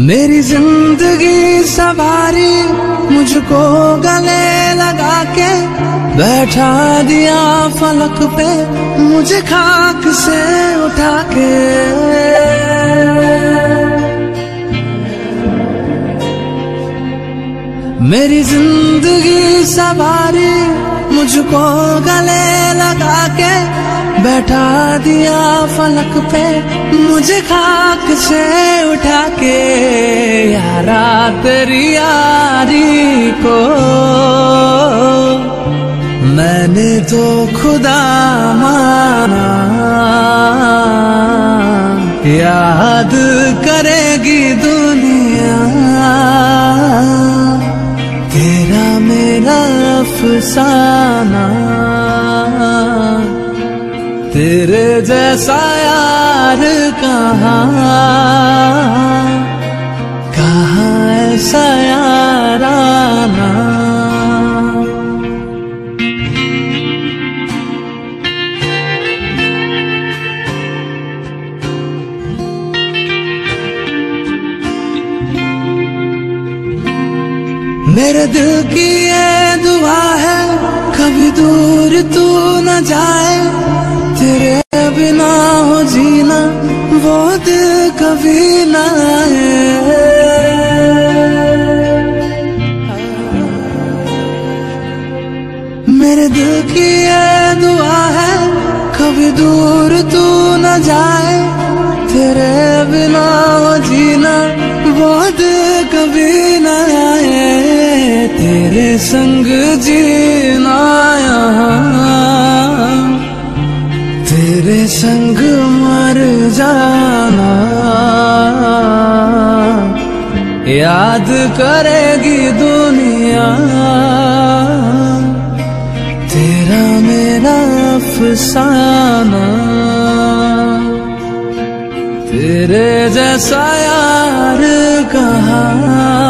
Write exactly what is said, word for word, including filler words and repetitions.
मेरी जिंदगी सवारी मुझको गले लगा के बैठा दिया फलक पे मुझे खाक से उठा के। मेरी जिंदगी सवारी मुझको गले लगा के बैठा दिया फलक पे मुझे खाक से उठा के। यारा तेरी यारी को मैंने तो खुदा माना, याद करेगी दुनिया तेरा मेरा अफसाना। तेरे जैसा यार कहाँ कहाँ ऐसा याराना। मेरे दिल की ये दुआ है कभी दूर तू न जाए, तेरे बिना हो जीना वो दिल कभी न आए। मेरे दिल की ये दुआ है कभी दूर तू न जाए, तेरे बिना हो जीना वो दिल कभी न आए। तेरे संग जीना यहाँ तेरे संग मर जाना, याद करेगी दुनिया तेरा मेरा अफसाना। तेरे जैसा यार कहाँ